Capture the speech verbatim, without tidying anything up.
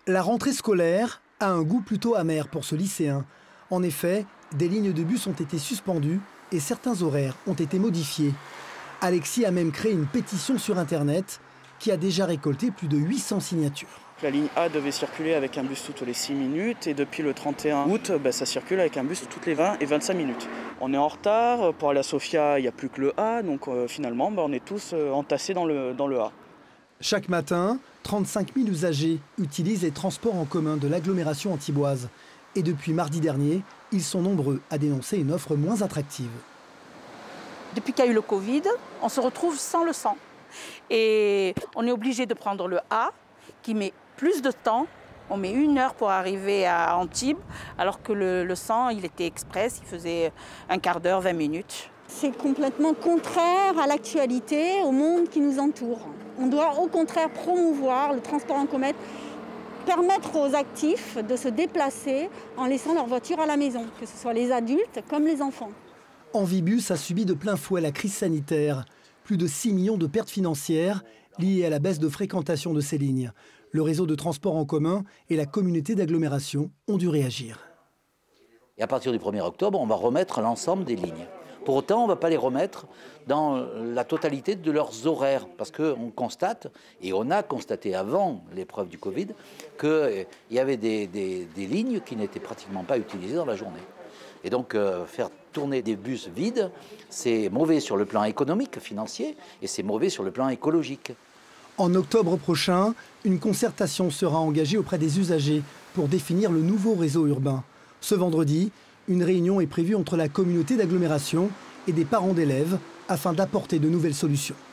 La rentrée scolaire a un goût plutôt amer pour ce lycéen. En effet, des lignes de bus ont été suspendues et certains horaires ont été modifiés. Alexis a même créé une pétition sur Internet qui a déjà récolté plus de huit cents signatures. La ligne A devait circuler avec un bus toutes les six minutes et depuis le trente et un août, bah, ça circule avec un bus toutes les vingt et vingt-cinq minutes. On est en retard, pour aller à Sofia, il n'y a plus que le A, donc euh, finalement, bah, on est tous euh, entassés dans le, dans le A. Chaque matin, trente-cinq mille usagers utilisent les transports en commun de l'agglomération antiboise. Et depuis mardi dernier, ils sont nombreux à dénoncer une offre moins attractive. Depuis qu'il y a eu le Covid, on se retrouve sans le cent. Et on est obligé de prendre le A, qui met plus de temps. On met une heure pour arriver à Antibes, alors que le, le cent, il était express, il faisait un quart d'heure, vingt minutes. C'est complètement contraire à l'actualité, au monde qui nous entoure. On doit au contraire promouvoir le transport en commun, permettre aux actifs de se déplacer en laissant leur voiture à la maison, que ce soit les adultes comme les enfants. Envibus a subi de plein fouet la crise sanitaire. Plus de six millions de pertes financières liées à la baisse de fréquentation de ces lignes. Le réseau de transport en commun et la communauté d'agglomération ont dû réagir. Et à partir du premier octobre, on va remettre l'ensemble des lignes. Pour autant, on ne va pas les remettre dans la totalité de leurs horaires, parce qu'on constate, et on a constaté avant l'épreuve du Covid, qu'il y avait des, des, des lignes qui n'étaient pratiquement pas utilisées dans la journée. Et donc, euh, faire tourner des bus vides, c'est mauvais sur le plan économique, financier, et c'est mauvais sur le plan écologique. En octobre prochain, une concertation sera engagée auprès des usagers pour définir le nouveau réseau urbain. Ce vendredi, une réunion est prévue entre la communauté d'agglomération et des parents d'élèves afin d'apporter de nouvelles solutions.